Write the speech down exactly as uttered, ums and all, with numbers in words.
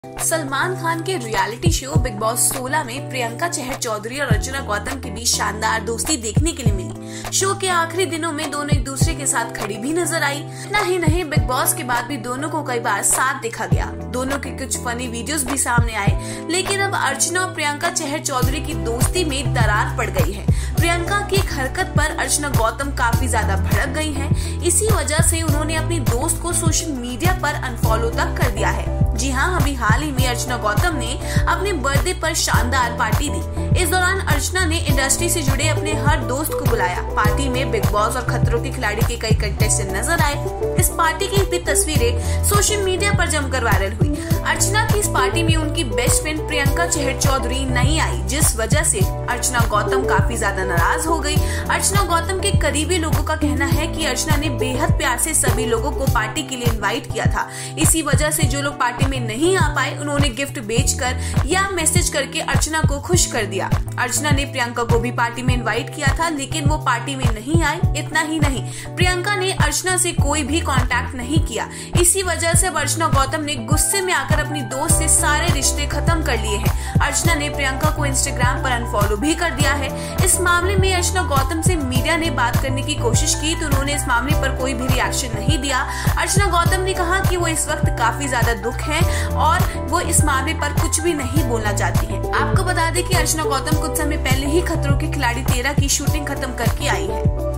सलमान खान के reality show big boss सोलह में प्रियंका चहर चौधरी और अर्चना गौतम के बीच शानदार दोस्ती देखने के लिए मिली। शो के आखिरी दिनों में दोनों एक दूसरे के साथ खड़ी भी नजर आई। न ही नहीं, बिग बॉस के बाद भी दोनों को कई बार साथ देखा गया। दोनों के कुछ फनी वीडियोस भी सामने आए, लेकिन अब अर्चना और प्रियंका चहर चौधरी की दोस्ती में दरार पड़ गई है। प्रियंका की एक हरकत पर अर्चना गौतम काफी ज्यादा भड़क गई हैं। इसी वजह से उन्होंने अपनी दोस्त को सोशल मीडिया पर अनफॉलो तक कर दिया है। जी हाँ, अभी हाल ही में अर्चना गौतम ने अपने बर्थडे पर शानदार पार्टी दी। इस दौरान अर्चना ने इंडस्ट्री से जुड़े अपने हर दोस्त को बुलाया। पार्टी में बिग बॉस और खतरों के खिलाड़ी के कई कंटेस्टेंट नजर आए। इस पार्टी की भी तस्वीरें सोशल मीडिया पर जमकर वायरल हुई। अर्चना की इस पार्टी में उनकी बेस्ट फ्रेंड प्रियंका चहर चौधरी नहीं आई, जिस वजह से अर्चना गौतम काफी ज्यादा नाराज हो गई। अर्चना गौतम के करीबी लोगों का कहना है कि अर्चना ने बेहद प्यार से सभी लोगों को पार्टी के लिए इनवाइट किया था। इसी वजह से जो लोग पार्टी में नहीं आ पाए, उन्होंने गिफ्ट बेचकर या मैसेज करके अर्चना को खुश कर दिया। अर्चना ने प्रियंका को भी पार्टी में इनवाइट किया था, लेकिन वो पार्टी में नहीं आई। इतना ही नहीं, प्रियंका ने अर्चना से कोई भी कांटेक्ट नहीं किया। इसी वजह से अर्चना गौतम ने गुस्से में आकर अपनी दोस्त से सारे रिश्ते खत्म कर लिए हैं। अर्चना ने प्रियंका को इंस्टाग्राम पर अनफॉलो भी कर दिया है। इस मामले में अर्चना गौतम से मीडिया ने बात करने की कोशिश की, तो उन्होंने इस मामले पर कोई भी रिएक्शन नहीं दिया। अर्चना गौतम ने कहा कि वो इस वक्त काफी ज्यादा दुख है और वो इस मामले पर कुछ भी नहीं बोलना चाहती है। आपको बता दें कि अर्चना गौतम कुछ समय पहले ही खतरों के खिलाड़ी तेरह की शूटिंग खत्म करके आई है।